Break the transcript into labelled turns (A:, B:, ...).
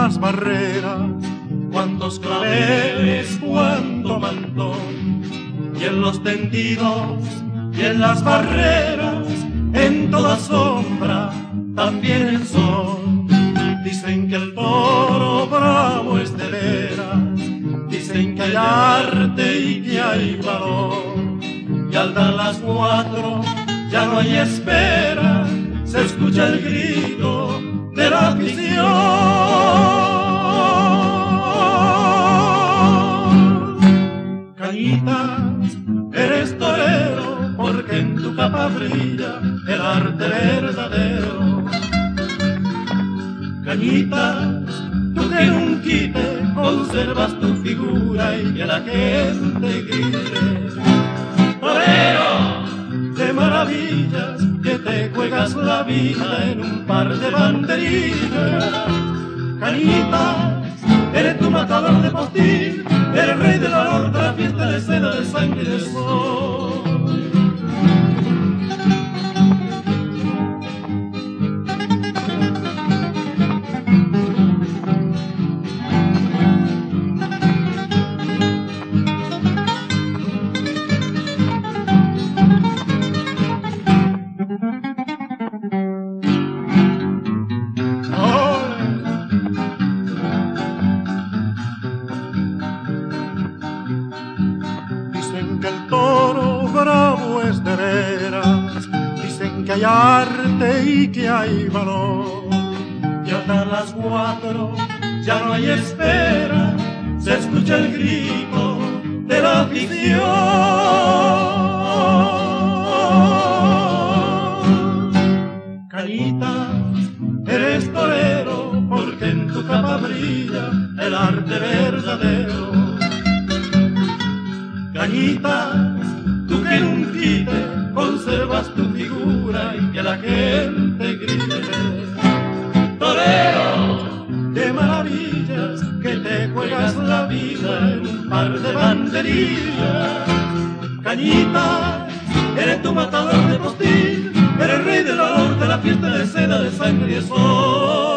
A: las barreras, cuántos claveles, cuánto mantón, y en los tendidos y en las barreras, en toda sombra, también el sol. Dicen que el toro bravo es de veras, dicen que hay arte y que hay valor, y al dar las 4 ya no hay espera, se escucha el grito de la afición. Cañitas, eres torero, porque en tu capa brilla el arte verdadero. Cañitas, tú que en un quite conservas tu figura y que la gente grite. Torero de maravillas, que te juegas la vida en un par de banderillas. Cañitas, eres tu matador de postín, eres rey del valor de la fiesta de seda, de sangre y de sol. Dicen que el toro bravo es de veras, dicen que hay arte y que hay valor, y hasta las 4 ya no hay espera, se escucha el grito de la afición. Cañitas, eres torero, porque en tu capa brilla el arte verdadero. Cañitas, tú que en un quite conservas tu figura y que la gente grite. Torero de maravillas, que te juegas la vida en un par de banderillas. Cañitas, eres tu matador de postín, eres rey del valor de la fiesta de seda, de sangre y de sol.